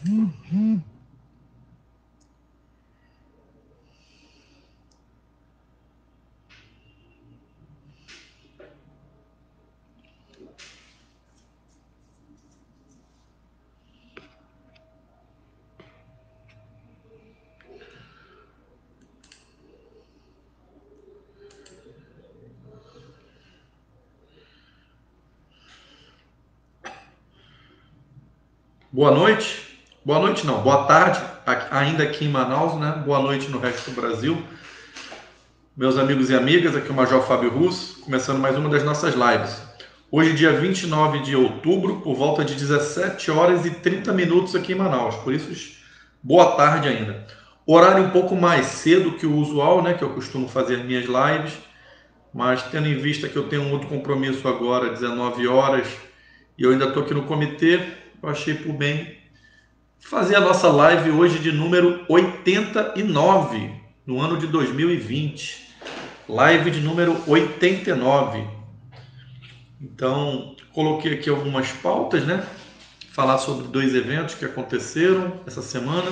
Boa noite. Boa noite não, boa tarde, ainda aqui em Manaus, né? Boa noite no resto do Brasil. Meus amigos e amigas, aqui é o Major Fábio Russo, começando mais uma das nossas lives. Hoje, dia 29 de outubro, por volta de 17 horas e 30 minutos aqui em Manaus. Por isso, boa tarde ainda. Horário um pouco mais cedo que o usual, né? Que eu costumo fazer as minhas lives. Mas tendo em vista que eu tenho um outro compromisso agora, 19 horas, e eu ainda estou aqui no comitê, eu achei por bem fazer a nossa live hoje de número 89, no ano de 2020. Live de número 89. Então, coloquei aqui algumas pautas, né? Falar sobre 2 eventos que aconteceram essa semana.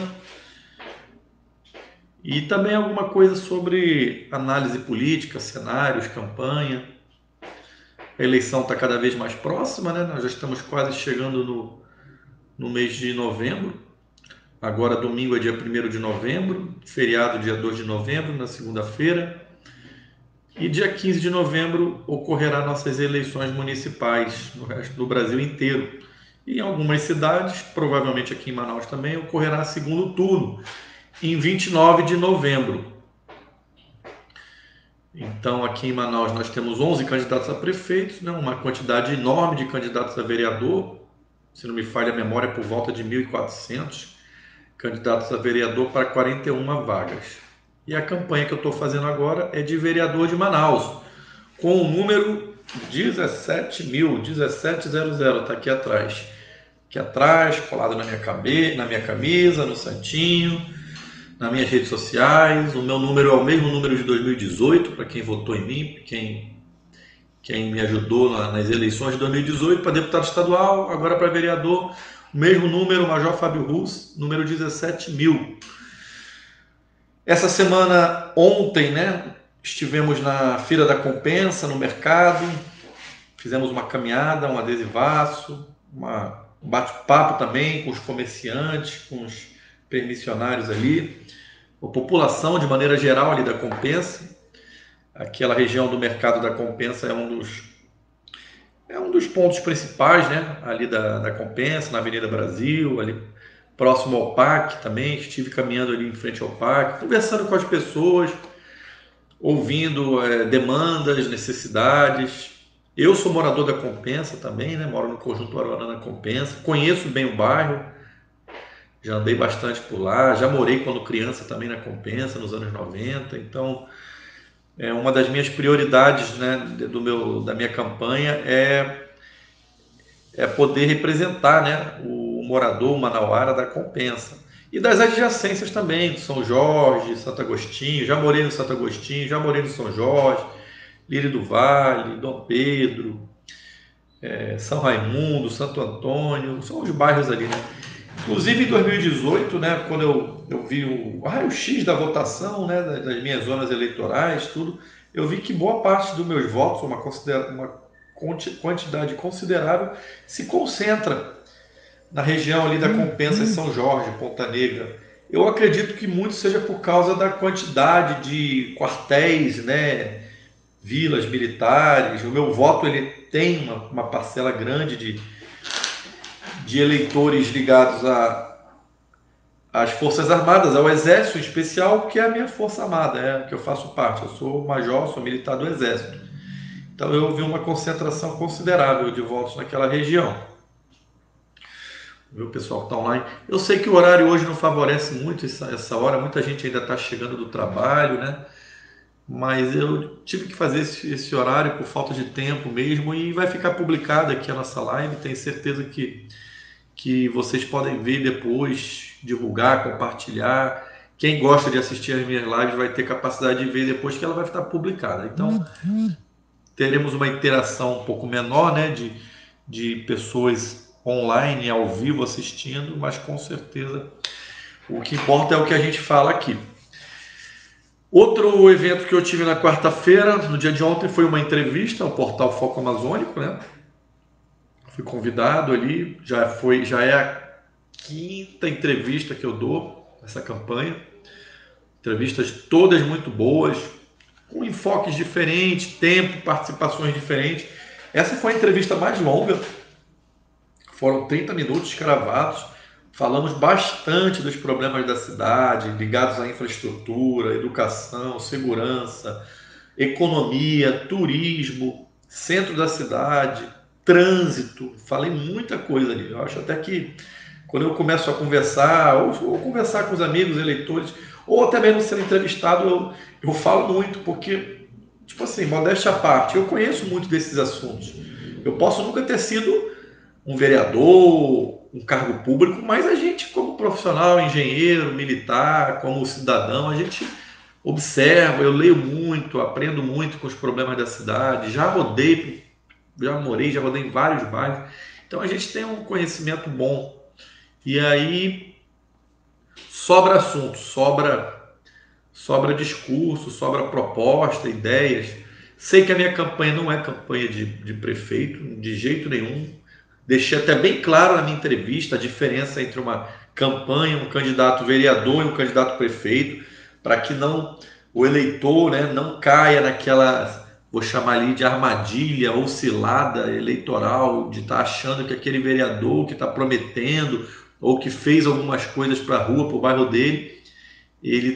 E também alguma coisa sobre análise política, cenários, campanha. A eleição está cada vez mais próxima, né? Nós já estamos quase chegando no mês de novembro. Agora, domingo é dia 1º de novembro, feriado dia 2 de novembro, na segunda-feira. E dia 15 de novembro ocorrerá nossas eleições municipais no resto do Brasil inteiro. E em algumas cidades, provavelmente aqui em Manaus também, ocorrerá segundo turno, em 29 de novembro. Então, aqui em Manaus nós temos 11 candidatos a prefeitos, né? Uma quantidade enorme de candidatos a vereador, se não me falha a memória, por volta de 1.400 candidatos a vereador para 41 vagas. E a campanha que eu estou fazendo agora é de vereador de Manaus, com o número 17.000, 1700, está aqui atrás. Aqui atrás, colado na minha camisa, no santinho, nas minhas redes sociais. O meu número é o mesmo número de 2018, para quem votou em mim, quem me ajudou nas eleições de 2018 para deputado estadual, agora para vereador. O mesmo número, Major Fábio Russo, número 17.000. Essa semana, ontem, né, estivemos na Feira da Compensa, no mercado, fizemos uma caminhada, um adesivaço, um bate-papo também com os comerciantes, com os permissionários ali, a população de maneira geral ali da Compensa. Aquela região do mercado da Compensa é um dos pontos principais, né, ali da Compensa, na Avenida Brasil, ali próximo ao PAC também. Estive caminhando ali em frente ao PAC, conversando com as pessoas, ouvindo demandas, necessidades. Eu sou morador da Compensa também, né? Moro no Conjunto Aruanã Compensa, conheço bem o bairro, já andei bastante por lá, já morei quando criança também na Compensa, nos anos 90, então uma das minhas prioridades, né, da minha campanha é poder representar, né, o morador, o manauara da Compensa. E das adjacências também, do São Jorge, Santo Agostinho. Já morei no Santo Agostinho, já morei no São Jorge, Lírio do Vale, Dom Pedro, São Raimundo, Santo Antônio, são os bairros ali, né? Inclusive em 2018, né, quando eu vi o raio-x da votação, né, das minhas zonas eleitorais, tudo, eu vi que boa parte dos meus votos, uma quantidade considerável, se concentra na região ali da Compensa e São Jorge, Ponta Negra. Eu acredito que muito seja por causa da quantidade de quartéis, né, vilas militares. O meu voto ele tem uma parcela grande de eleitores ligados às Forças Armadas, ao Exército em especial, que é a minha Força Armada, que eu faço parte. Eu sou major, sou militar do Exército. Então eu vi uma concentração considerável de votos naquela região. Viu, pessoal que está online? Eu sei que o horário hoje não favorece muito essa hora, muita gente ainda está chegando do trabalho, né? Mas eu tive que fazer esse horário por falta de tempo mesmo, e vai ficar publicada aqui a nossa live. Tenho certeza que vocês podem ver depois, divulgar, compartilhar. Quem gosta de assistir as minhas lives vai ter capacidade de ver depois que ela vai estar publicada. Então, teremos uma interação um pouco menor, né, de pessoas online, ao vivo, assistindo, mas com certeza o que importa é o que a gente fala aqui. Outro evento que eu tive na quarta-feira, no dia de ontem, foi uma entrevista ao portal Foco Amazônico, né? Fui convidado ali, já é a quinta entrevista que eu dou nessa campanha. Entrevistas todas muito boas, com enfoques diferentes, tempo, participações diferentes. Essa foi a entrevista mais longa, foram 30 minutos gravados. Falamos bastante dos problemas da cidade, ligados à infraestrutura, educação, segurança, economia, turismo, centro da cidade, trânsito. Falei muita coisa ali. Eu acho até que quando eu começo a conversar, ou conversar com os amigos eleitores, ou até mesmo sendo entrevistado, eu falo muito, porque, tipo assim, modéstia à parte, eu conheço muito desses assuntos. Eu posso nunca ter sido um vereador, um cargo público, mas a gente, como profissional, engenheiro, militar, como cidadão, a gente observa, eu leio muito, aprendo muito com os problemas da cidade, já rodei, já rodei em vários bairros, então a gente tem um conhecimento bom. E aí sobra assunto, sobra discurso, sobra proposta, ideias. Sei que a minha campanha não é campanha de prefeito, de jeito nenhum. Deixei até bem claro na minha entrevista a diferença entre uma campanha, um candidato vereador e um candidato prefeito, para que não o eleitor, né, não caia naquela, vou chamar ali de armadilha ou cilada eleitoral, de estar achando que aquele vereador que está prometendo ou que fez algumas coisas para a rua, para o bairro dele, ele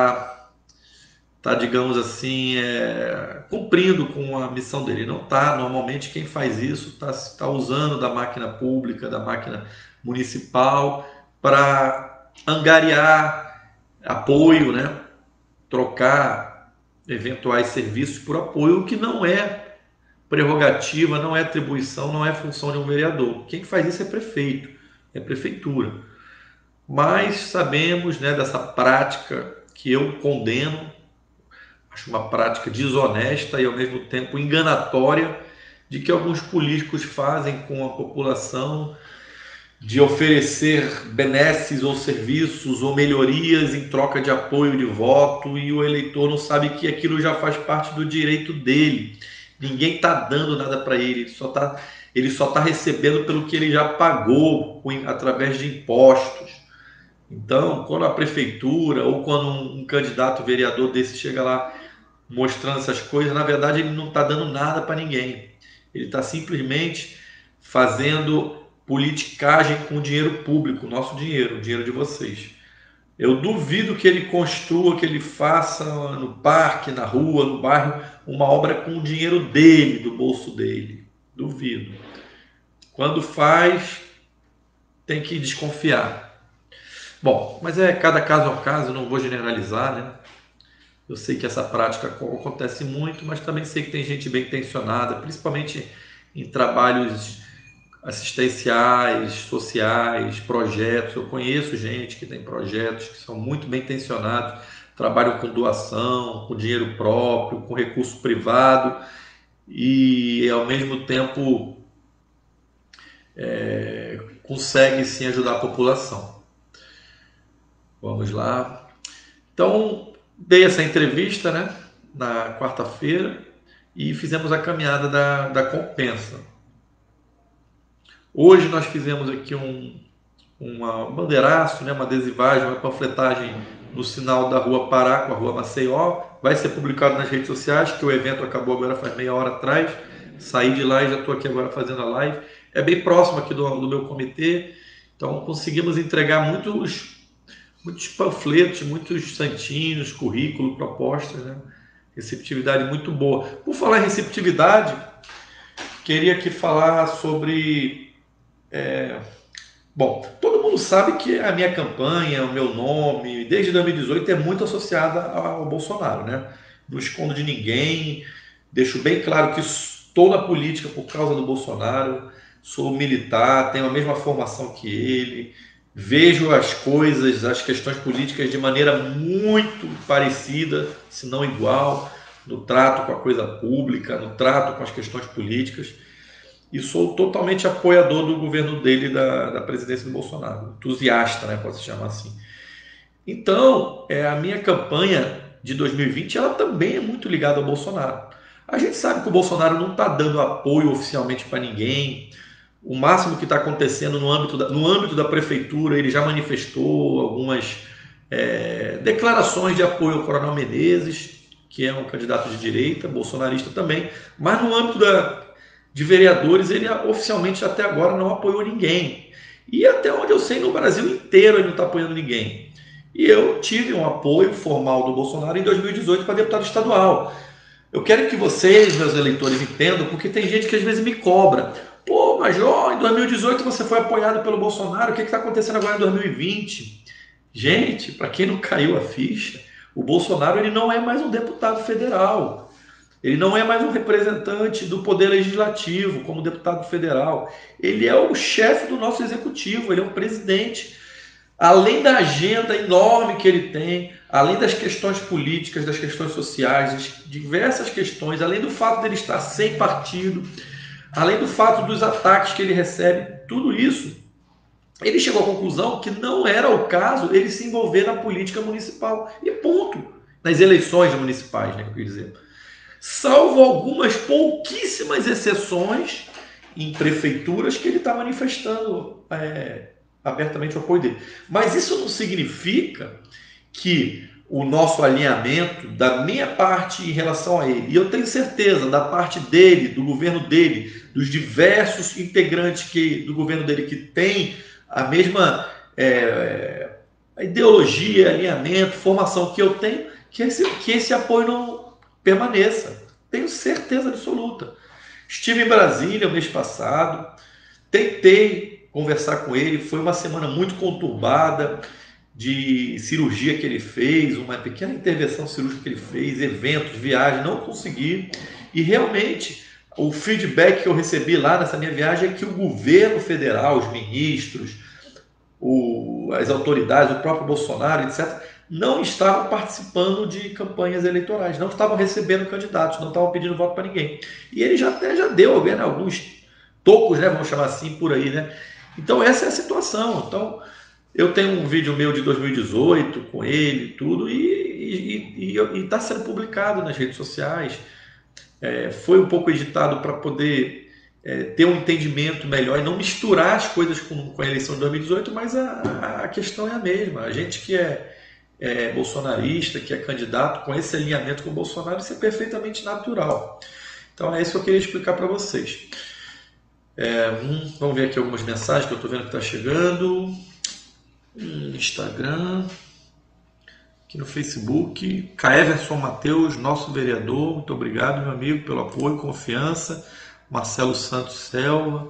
digamos assim, cumprindo com a missão dele. Não está. Normalmente quem faz isso está usando da máquina pública, da máquina municipal, para angariar apoio, né? Trocar eventuais serviços por apoio, o que não é prerrogativa, não é atribuição, não é função de um vereador. Quem faz isso é prefeito, é prefeitura. Mas sabemos, né, dessa prática que eu condeno. Acho uma prática desonesta e ao mesmo tempo enganatória de que alguns políticos fazem com a população, de oferecer benesses ou serviços ou melhorias em troca de apoio de voto, e o eleitor não sabe que aquilo já faz parte do direito dele. Ninguém está dando nada para ele, ele só tá recebendo pelo que ele já pagou através de impostos. Então, quando a prefeitura ou quando um candidato vereador desse chega lá mostrando essas coisas, na verdade ele não está dando nada para ninguém. Ele está simplesmente fazendo politicagem com o dinheiro público, nosso dinheiro, o dinheiro de vocês. Eu duvido que ele construa, que ele faça no parque, na rua, no bairro, uma obra com o dinheiro dele, do bolso dele. Duvido. Quando faz, tem que desconfiar. Bom, mas cada caso é um caso, não vou generalizar, né? Eu sei que essa prática acontece muito, mas também sei que tem gente bem intencionada, principalmente em trabalhos assistenciais, sociais, projetos. Eu conheço gente que tem projetos que são muito bem intencionados, trabalham com doação, com dinheiro próprio, com recurso privado e ao mesmo tempo conseguem sim ajudar a população. Vamos lá. Então, dei essa entrevista, né, na quarta-feira e fizemos a caminhada da compensa. Hoje nós fizemos aqui um bandeiraço, né, uma adesivagem, uma panfletagem no sinal da Rua Pará com a Rua Maceió. Vai ser publicado nas redes sociais, que o evento acabou agora faz meia hora atrás. Saí de lá e já estou aqui agora fazendo a live. É bem próximo aqui do meu comitê, então conseguimos entregar muitos panfletos, muitos santinhos, currículo, propostas, né? Receptividade muito boa. Por falar em receptividade, queria aqui falar sobre... Bom, todo mundo sabe que a minha campanha, o meu nome, desde 2018 é muito associada ao Bolsonaro, né? Não escondo de ninguém, deixo bem claro que estou na política por causa do Bolsonaro, sou militar, tenho a mesma formação que ele, vejo as coisas, as questões políticas de maneira muito parecida, se não igual, no trato com a coisa pública, no trato com as questões políticas. e sou totalmente apoiador do governo dele, da presidência do Bolsonaro. Entusiasta, né, pode se chamar assim. Então, a minha campanha de 2020, ela também é muito ligada ao Bolsonaro. A gente sabe que o Bolsonaro não está dando apoio oficialmente para ninguém. O máximo que está acontecendo no âmbito da prefeitura, ele já manifestou algumas declarações de apoio ao Coronel Menezes, que é um candidato de direita, bolsonarista também, mas no âmbito de vereadores, ele oficialmente até agora não apoiou ninguém. E até onde eu sei, no Brasil inteiro ele não está apoiando ninguém. E eu tive um apoio formal do Bolsonaro em 2018 para deputado estadual. Eu quero que vocês, meus eleitores, entendam, porque tem gente que às vezes me cobra. Pô, Major, em 2018 você foi apoiado pelo Bolsonaro, o que está acontecendo agora em 2020? Gente, para quem não caiu a ficha, o Bolsonaro ele não é mais um deputado federal. Ele não é mais um representante do Poder Legislativo como deputado federal. Ele é o chefe do nosso executivo, ele é o presidente. Além da agenda enorme que ele tem, além das questões políticas, das questões sociais, das diversas questões, além do fato dele estar sem partido, além do fato dos ataques que ele recebe, tudo isso, ele chegou à conclusão que não era o caso ele se envolver na política municipal. E ponto. Nas eleições municipais, né, que eu quis dizer. Salvo algumas pouquíssimas exceções em prefeituras que ele está manifestando abertamente o apoio dele. Mas isso não significa que o nosso alinhamento, da minha parte em relação a ele, e eu tenho certeza da parte dele, do governo dele, dos diversos integrantes do governo dele que tem a mesma ideologia, alinhamento, formação que eu tenho, que esse apoio não permaneça. Tenho certeza absoluta. Estive em Brasília o mês passado, tentei conversar com ele, foi uma semana muito conturbada de cirurgia que ele fez, uma pequena intervenção cirúrgica que ele fez, eventos, viagens, não consegui. E realmente o feedback que eu recebi lá nessa minha viagem é que o governo federal, os ministros, as autoridades, o próprio Bolsonaro, etc., não estavam participando de campanhas eleitorais, não estavam recebendo candidatos, não estavam pedindo voto para ninguém. E ele já deu, né, alguns tocos, né, vamos chamar assim, por aí, né? Então essa é a situação. Então eu tenho um vídeo meu de 2018 com ele, tudo, e está sendo publicado nas redes sociais. Foi um pouco editado para poder ter um entendimento melhor e não misturar as coisas com a eleição de 2018, mas a questão é a mesma. A gente que é bolsonarista, que é candidato com esse alinhamento com o Bolsonaro, isso é perfeitamente natural. Então é isso que eu queria explicar para vocês. Vamos ver aqui algumas mensagens que eu estou vendo que está chegando. Instagram, aqui no Facebook. Caeverson Mateus, nosso vereador, muito obrigado, meu amigo, pelo apoio, confiança. Marcelo Santos Selva.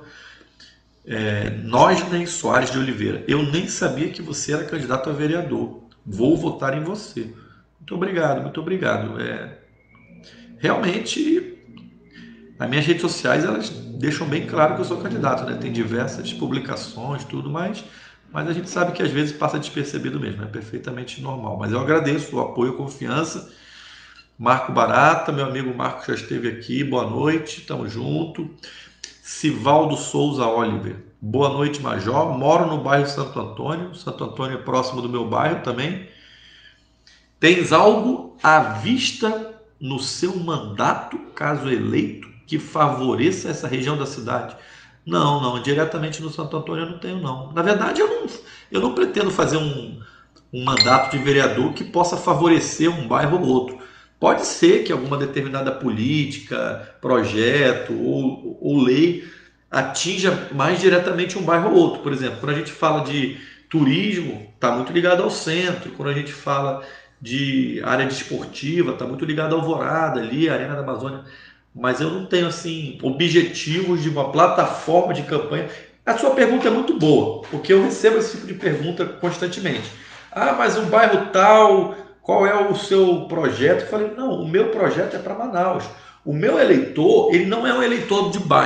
Nosney Soares de Oliveira, eu nem sabia que você era candidato a vereador, vou votar em você. Muito obrigado, muito obrigado. Realmente, as minhas redes sociais, elas deixam bem claro que eu sou candidato, né? Tem diversas publicações, tudo, mas a gente sabe que às vezes passa despercebido mesmo, é perfeitamente normal. Mas eu agradeço o apoio e confiança. Marco Barata, meu amigo Marco já esteve aqui, boa noite, tamo junto. Sivaldo Souza Oliver, boa noite, Major, moro no bairro Santo Antônio é próximo do meu bairro também. Tens algo à vista no seu mandato, caso eleito, que favoreça essa região da cidade? Não, diretamente no Santo Antônio eu não tenho, não. Na verdade, eu não pretendo fazer um mandato de vereador que possa favorecer um bairro ou outro. Pode ser que alguma determinada política, projeto ou lei atinja mais diretamente um bairro ou outro. Por exemplo, quando a gente fala de turismo, está muito ligado ao centro. Quando a gente fala de área desportiva, está muito ligado ao Alvorada, ali, a Arena da Amazônia. Mas eu não tenho assim objetivos de uma plataforma de campanha. A sua pergunta é muito boa, porque eu recebo esse tipo de pergunta constantemente. Mas um bairro tal, qual é o seu projeto? Eu falei, não, o meu projeto é para Manaus. O meu eleitor, ele não é um eleitor de bairro.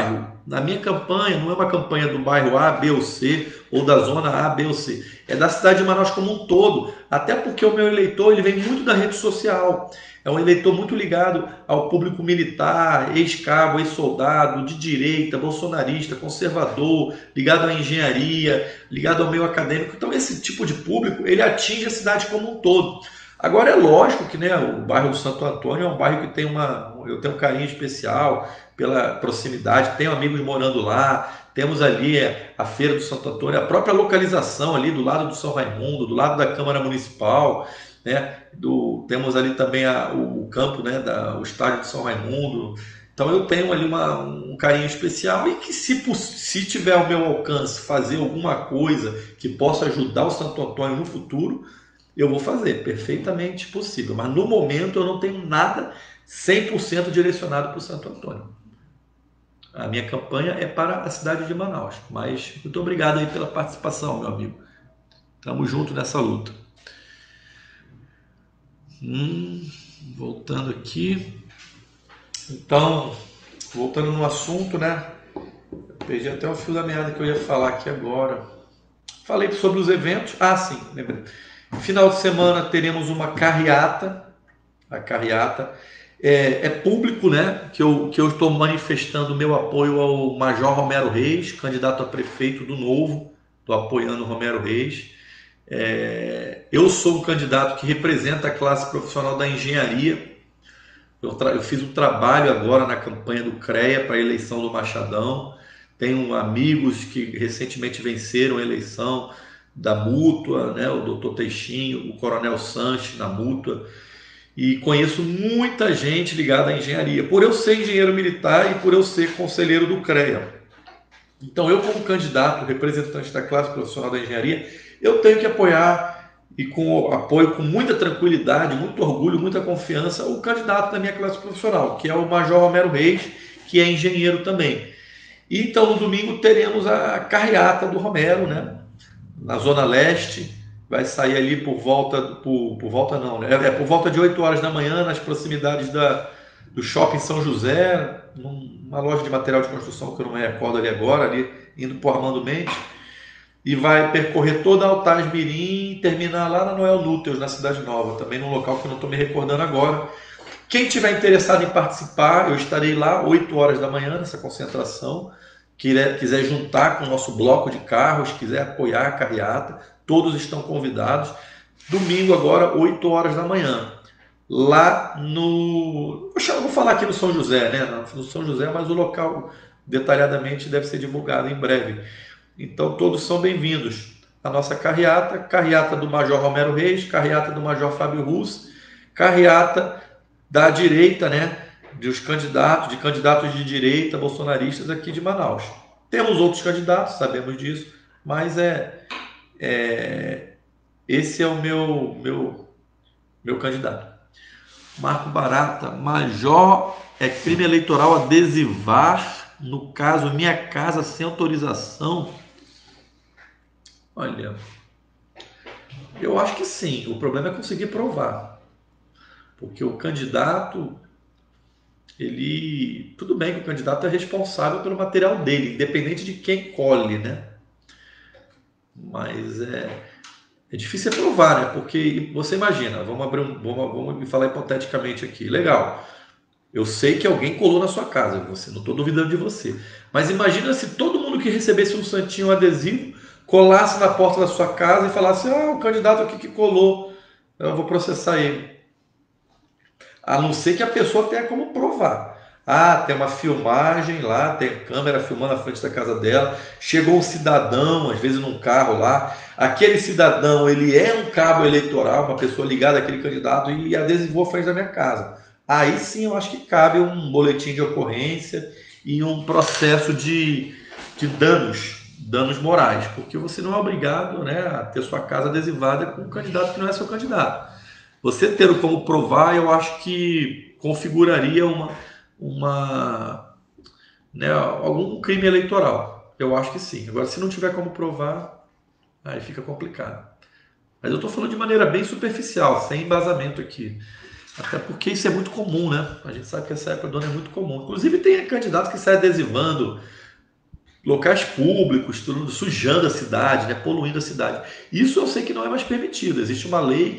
Na minha campanha, não é uma campanha do bairro A, B ou C, ou da zona A, B ou C. É da cidade de Manaus como um todo. Até porque o meu eleitor ele vem muito da rede social. É um eleitor muito ligado ao público militar, ex-cabo, ex-soldado, de direita, bolsonarista, conservador, ligado à engenharia, ligado ao meio acadêmico. Então, esse tipo de público, ele atinge a cidade como um todo. Agora, é lógico que, né, o bairro do Santo Antônio é um bairro que eu tenho um carinho especial pela proximidade, tenho amigos morando lá, temos ali a Feira do Santo Antônio, a própria localização ali do lado do São Raimundo, do lado da Câmara Municipal, né? Temos ali também o campo, né? O estádio de São Raimundo. Então eu tenho ali um carinho especial e que se tiver ao meu alcance fazer alguma coisa que possa ajudar o Santo Antônio no futuro, eu vou fazer, perfeitamente possível. Mas no momento eu não tenho nada 100% direcionado para o Santo Antônio. A minha campanha é para a cidade de Manaus. Mas muito obrigado aí pela participação, meu amigo. Estamos juntos nessa luta. Voltando aqui. Então, voltando no assunto, né? Eu perdi até o fio da meada que eu ia falar aqui agora. Falei sobre os eventos. Ah, sim, lembrei. Final de semana teremos uma carreata. A carreata é público, né? Que eu estou manifestando o meu apoio ao Major Romero Reis, candidato a prefeito do Novo. Estou apoiando o Romero Reis. Eu sou um candidato que representa a classe profissional da engenharia. Eu fiz um trabalho agora na campanha do CREA para a eleição do Machadão. Tenho amigos que recentemente venceram a eleição da Mútua, né? O doutor Teixinho, o Coronel Sanches na Mútua. E conheço muita gente ligada à engenharia, por eu ser engenheiro militar e por eu ser conselheiro do CREA. Então eu, como candidato, representante da classe profissional da engenharia, eu tenho que apoiar, e com apoio com muita tranquilidade, muito orgulho, muita confiança, o candidato da minha classe profissional, que é o Major Romero Reis, que é engenheiro também. E então no domingo teremos a carreata do Romero, né? Na Zona Leste, vai sair ali por volta de 8 horas da manhã, nas proximidades do Shopping São José, numa loja de material de construção que eu não me recordo ali agora, ali indo por Armando Mendes, e vai percorrer toda a Altaz Mirim e terminar lá na Noel Núteos, na Cidade Nova, também num local que eu não estou me recordando agora. Quem tiver interessado em participar, eu estarei lá 8 horas da manhã nessa concentração. Quiser juntar com o nosso bloco de carros, quiser apoiar a carreata, todos estão convidados. Domingo agora, 8 horas da manhã. Lá no... Vou falar aqui no São José, né? No São José, mas o local detalhadamente deve ser divulgado em breve. Então todos são bem-vindos. A nossa carreata do Major Romero Reis, carreata do Major Fábio Russo, carreata da direita, né? De candidatos de direita bolsonaristas aqui de Manaus. Temos outros candidatos, sabemos disso, mas esse é o meu candidato. Marco Barata, Major, é crime eleitoral adesivar, no caso Minha Casa sem autorização? Olha, eu acho que sim, o problema é conseguir provar, porque o candidato... tudo bem que o candidato é responsável pelo material dele, independente de quem colhe, né? Mas é difícil provar, né? Porque você imagina, vamos falar hipoteticamente aqui, legal. Eu sei que alguém colou na sua casa, não estou duvidando de você. Mas imagina se todo mundo que recebesse um santinho adesivo colasse na porta da sua casa e falasse: o candidato aqui que colou, eu vou processar ele. A não ser que a pessoa tenha como provar. Tem uma filmagem lá, tem câmera filmando a frente da casa dela, chegou um cidadão, às vezes num carro lá, aquele cidadão, ele é um cabo eleitoral, uma pessoa ligada àquele candidato e adesivou a frente da minha casa. Aí sim eu acho que cabe um boletim de ocorrência e um processo de danos morais, porque você não é obrigado, né, a ter sua casa adesivada com um candidato que não é seu candidato. Você ter como provar, eu acho que configuraria algum crime eleitoral. Eu acho que sim. Agora, se não tiver como provar, aí fica complicado. Mas eu estou falando de maneira bem superficial, sem embasamento aqui. Até porque isso é muito comum, né? A gente sabe que essa época do ano é muito comum. Inclusive, tem candidatos que saem adesivando locais públicos, tudo, sujando a cidade, né, poluindo a cidade. Isso eu sei que não é mais permitido. Existe uma lei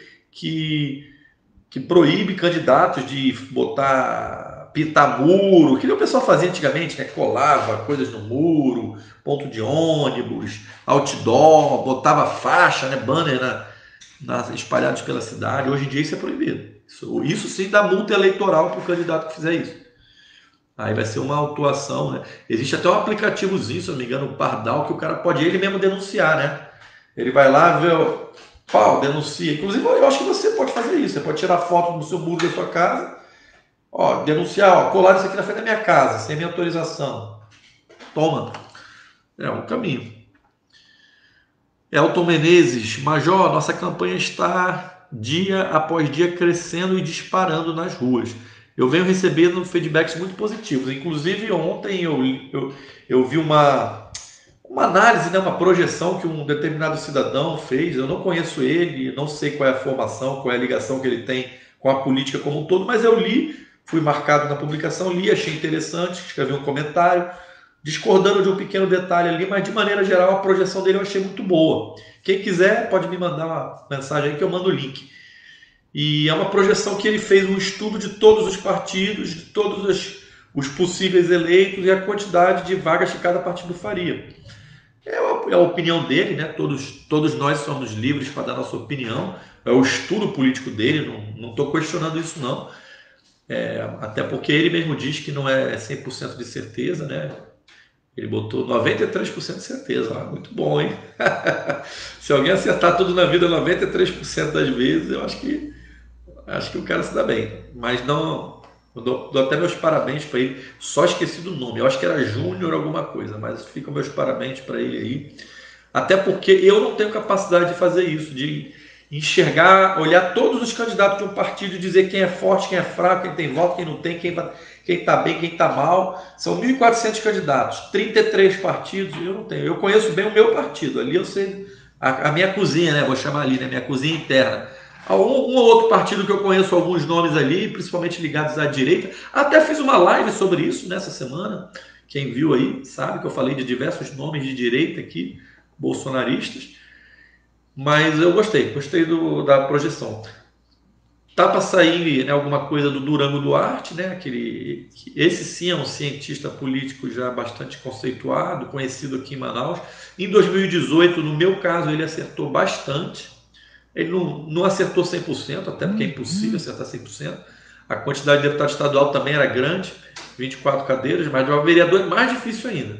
que proíbe candidatos de botar, pintar muro, que nem o pessoal fazia antigamente, né? Colava coisas no muro, ponto de ônibus, outdoor, botava faixa, né? Banner espalhados pela cidade. Hoje em dia isso é proibido. Isso sim dá multa eleitoral para o candidato que fizer isso. Aí vai ser uma autuação, né? Existe até um aplicativozinho, se não me engano, o Pardal, que o cara pode ele mesmo denunciar, né? Ele vai lá, vê, pau, denuncia. Inclusive, eu acho que você pode fazer isso. Você pode tirar foto do seu muro da sua casa, ó, denunciar, ó, colar isso aqui na frente da minha casa, sem minha autorização. Toma. É um caminho. Elton Menezes, Major, nossa campanha está dia após dia crescendo e disparando nas ruas. Eu venho recebendo feedbacks muito positivos. Inclusive, ontem eu vi uma análise, né, uma projeção que um determinado cidadão fez. Eu não conheço ele, não sei qual é a formação, qual é a ligação que ele tem com a política como um todo, mas eu li, fui marcado na publicação, li, achei interessante, escrevi um comentário, discordando de um pequeno detalhe ali, mas de maneira geral a projeção dele eu achei muito boa. Quem quiser pode me mandar uma mensagem aí que eu mando o link. E é uma projeção que ele fez um estudo de todos os partidos, de todos os possíveis eleitos e a quantidade de vagas que cada partido faria. É a opinião dele, né? Todos nós somos livres para dar nossa opinião. É o estudo político dele, não estou questionando isso não. Até porque ele mesmo diz que não é 100% de certeza, né? Ele botou 93% de certeza. Muito bom, hein? Se alguém acertar tudo na vida 93% das vezes, eu acho que o cara se dá bem. Mas não, eu dou até meus parabéns para ele. Só esqueci do nome. Eu acho que era Júnior alguma coisa, mas ficam meus parabéns para ele aí. Até porque eu não tenho capacidade de fazer isso, de enxergar, olhar todos os candidatos de um partido e dizer quem é forte, quem é fraco, quem tem voto, quem não tem, quem está bem, quem está mal. São 1.400 candidatos, 33 partidos, eu não tenho. Eu conheço bem o meu partido, ali eu sei a minha cozinha, né? Vou chamar ali, né? Minha cozinha interna. Um ou outro partido que eu conheço alguns nomes ali, principalmente ligados à direita. Até fiz uma live sobre isso nessa semana. Quem viu aí sabe que eu falei de diversos nomes de direita aqui, bolsonaristas. Mas eu gostei da projeção. Tá para sair, né, alguma coisa do Durango Duarte, né? Esse sim é um cientista político já bastante conceituado, conhecido aqui em Manaus. Em 2018, no meu caso, ele acertou bastante. Ele não acertou 100%, até porque é impossível acertar 100%. A quantidade de deputado estadual também era grande, 24 cadeiras, mas o vereador é mais difícil ainda.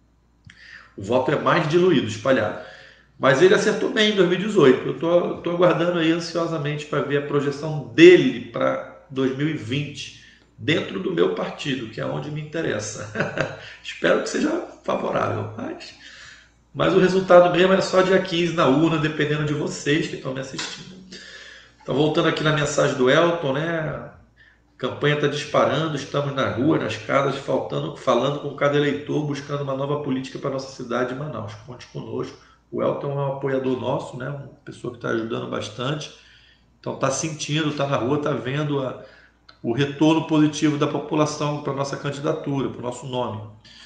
O voto é mais diluído, espalhado. Mas ele acertou bem em 2018. Eu estou aguardando aí ansiosamente para ver a projeção dele para 2020, dentro do meu partido, que é onde me interessa. Espero que seja favorável, mas o resultado mesmo é só dia 15 na urna, dependendo de vocês que estão me assistindo. Então, voltando aqui na mensagem do Elton, né? A campanha está disparando, estamos na rua, nas casas, falando com cada eleitor, buscando uma nova política para a nossa cidade de Manaus. Conte conosco. O Elton é um apoiador nosso, né? Uma pessoa que está ajudando bastante. Então está sentindo, está na rua, está vendo o retorno positivo da população para a nossa candidatura, para o nosso nome.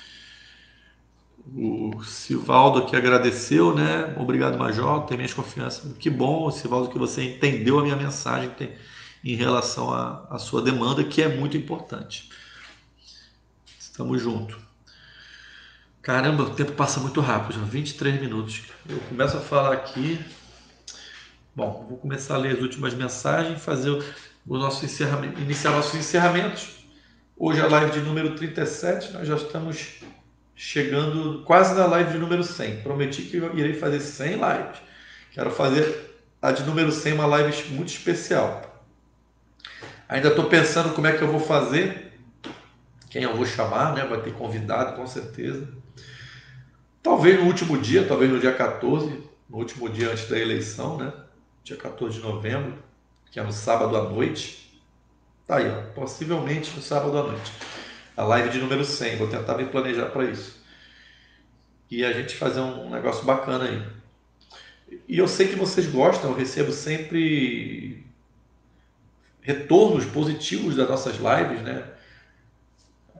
O Sivaldo aqui agradeceu, né? Obrigado, Major, tem minhas confianças. Que bom, Sivaldo, que você entendeu a minha mensagem em relação à sua demanda, que é muito importante. Estamos juntos. Caramba, o tempo passa muito rápido, já 23 minutos. Eu começo a falar aqui. Bom, vou começar a ler as últimas mensagens, fazer o nosso encerramento, iniciar nossos encerramentos. Hoje é a live de número 37, nós já estamos chegando quase na live de número 100. Prometi que eu irei fazer 100 lives. Quero fazer a de número 100 uma live muito especial. Ainda estou pensando como é que eu vou fazer, quem eu vou chamar, né? Vai ter convidado com certeza. Talvez no último dia, talvez no dia 14, no último dia antes da eleição, né? Dia 14 de novembro, que é no sábado à noite. Tá aí, ó, possivelmente no sábado à noite. A live de número 100, vou tentar me planejar para isso. E a gente fazer um negócio bacana aí. E eu sei que vocês gostam, eu recebo sempre retornos positivos das nossas lives, né?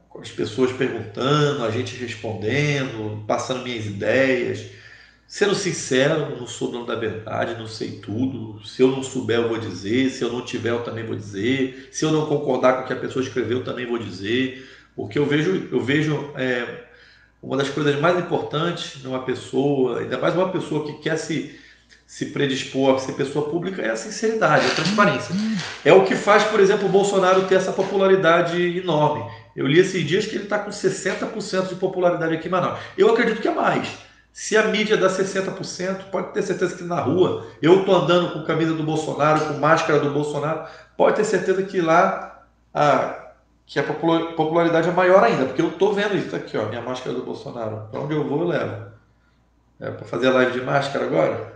com as pessoas perguntando, a gente respondendo, passando minhas ideias, sendo sincero, não sou dono da verdade, não sei tudo. Se eu não souber, eu vou dizer. Se eu não tiver, eu também vou dizer. Se eu não concordar com o que a pessoa escreveu, eu também vou dizer. Porque eu vejo uma das coisas mais importantes numa pessoa, ainda mais uma pessoa que quer se predispor a ser pessoa pública, é a sinceridade, a transparência. É o que faz, por exemplo, o Bolsonaro ter essa popularidade enorme. Eu li esses dias que ele está com 60% de popularidade aqui em Manaus. Eu acredito que é mais. Se a mídia dá 60%, pode ter certeza que na rua, eu estou andando com camisa do Bolsonaro, com máscara do Bolsonaro, pode ter certeza que lá que a popularidade é maior ainda, porque eu estou vendo isso aqui, ó, minha máscara do Bolsonaro. Para onde eu vou, eu levo. É para fazer a live de máscara agora?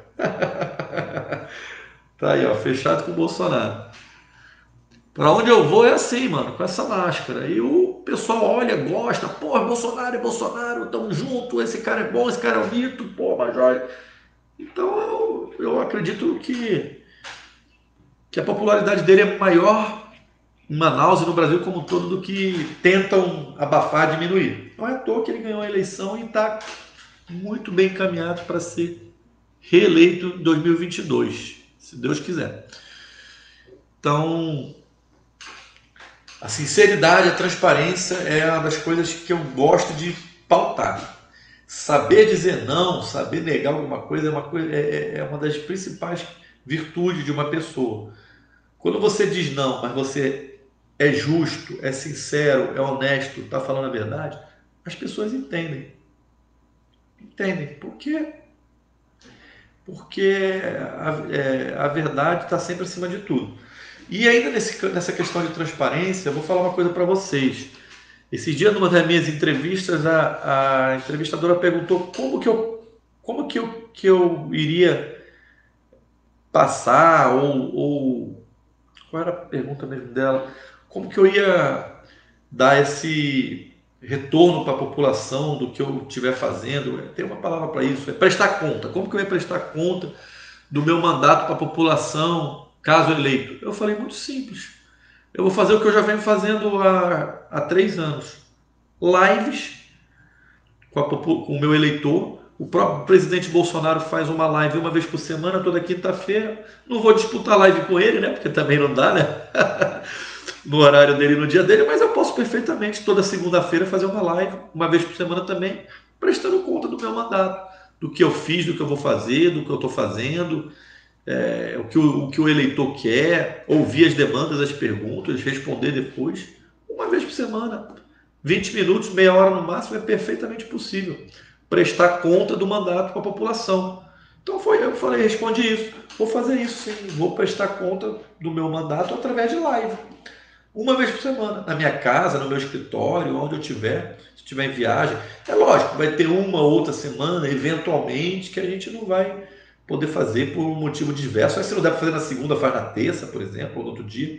Tá aí, ó, fechado com o Bolsonaro. Para onde eu vou é assim, mano, com essa máscara. E o pessoal olha, gosta, pô, é Bolsonaro, tamo junto, esse cara é bom, esse cara é um mito, pô, mas olha. Então eu acredito que a popularidade dele é maior em Manaus e no Brasil como um todo do que tentam abafar, diminuir. Não é à toa que ele ganhou a eleição e está muito bem encaminhado para ser reeleito em 2022, se Deus quiser. Então, a sinceridade, a transparência é uma das coisas que eu gosto de pautar. Saber dizer não, saber negar alguma coisa é uma das principais virtudes de uma pessoa. Quando você diz não, mas você é justo, é sincero, é honesto, está falando a verdade, as pessoas entendem. Entendem. Por quê? Porque a verdade está sempre acima de tudo. E ainda nessa questão de transparência, eu vou falar uma coisa para vocês. Esse dia, numa das minhas entrevistas, a entrevistadora perguntou como que eu iria passar, ou qual era a pergunta mesmo dela? Como que eu ia dar esse retorno para a população do que eu estiver fazendo? Tem uma palavra para isso, é prestar conta. Como que eu ia prestar conta do meu mandato para a população, caso eleito? Eu falei, muito simples. Eu vou fazer o que eu já venho fazendo há 3 anos. Lives com o meu eleitor. O próprio presidente Bolsonaro faz uma live uma vez por semana, toda quinta-feira. Não vou disputar live com ele, né? Porque também não dá, né? No horário dele, no dia dele, mas eu posso perfeitamente toda segunda-feira fazer uma live, uma vez por semana também, prestando conta do meu mandato, do que eu fiz, do que eu vou fazer, do que eu estou fazendo, o que o eleitor quer, ouvir as demandas, as perguntas, responder depois, uma vez por semana. 20 minutos, meia hora no máximo, é perfeitamente possível prestar conta do mandato para a população. Então eu falei, respondi isso. Vou fazer isso sim, vou prestar conta do meu mandato através de live. Uma vez por semana, na minha casa, no meu escritório, onde eu estiver, se estiver em viagem. É lógico, vai ter uma ou outra semana, eventualmente, que a gente não vai poder fazer por um motivo diverso. Aí se não der para fazer na segunda, faz na terça, por exemplo, ou no outro dia.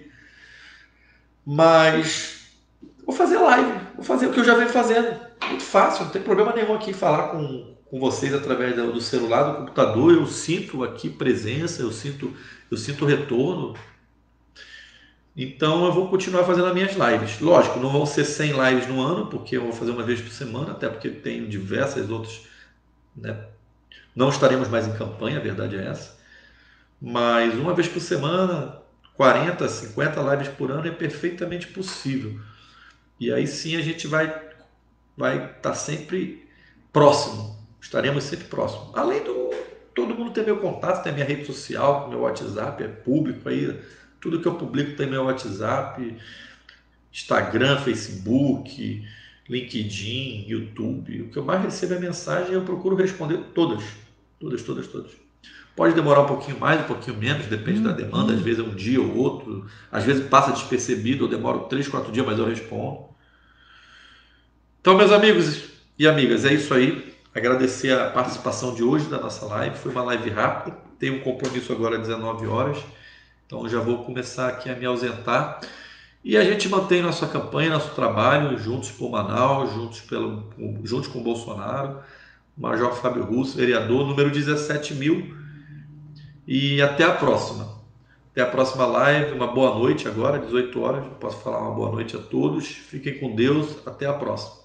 Mas vou fazer live, vou fazer o que eu já venho fazendo. Muito fácil, não tem problema nenhum aqui falar com vocês através do celular, do computador. Eu sinto aqui presença, eu sinto retorno. Então eu vou continuar fazendo as minhas lives. Lógico, não vão ser 100 lives no ano, porque eu vou fazer uma vez por semana, até porque tem diversas outras, né? Não estaremos mais em campanha, a verdade é essa. Mas uma vez por semana, 40, 50 lives por ano é perfeitamente possível. E aí sim a gente vai estar sempre próximo. Estaremos sempre próximos. Além do todo mundo ter meu contato, tem minha rede social, meu WhatsApp é público aí. Tudo que eu publico tem meu WhatsApp, Instagram, Facebook, LinkedIn, YouTube. O que eu mais recebo é mensagem e eu procuro responder todas. Todas, todas, todas. Pode demorar um pouquinho mais, um pouquinho menos, depende da demanda. Às vezes é um dia ou outro. Às vezes passa despercebido, eu demoro 3, 4 dias, mas eu respondo. Então, meus amigos e amigas, é isso aí. Agradecer a participação de hoje da nossa live. Foi uma live rápida. Tenho um compromisso agora às 19 horas. Então já vou começar aqui a me ausentar. E a gente mantém nossa campanha, nosso trabalho, juntos por Manaus, juntos com o Bolsonaro, Major Fábio Russo, vereador, número 17.000. E até a próxima. Até a próxima live. Uma boa noite agora, 18 horas. Posso falar uma boa noite a todos. Fiquem com Deus. Até a próxima.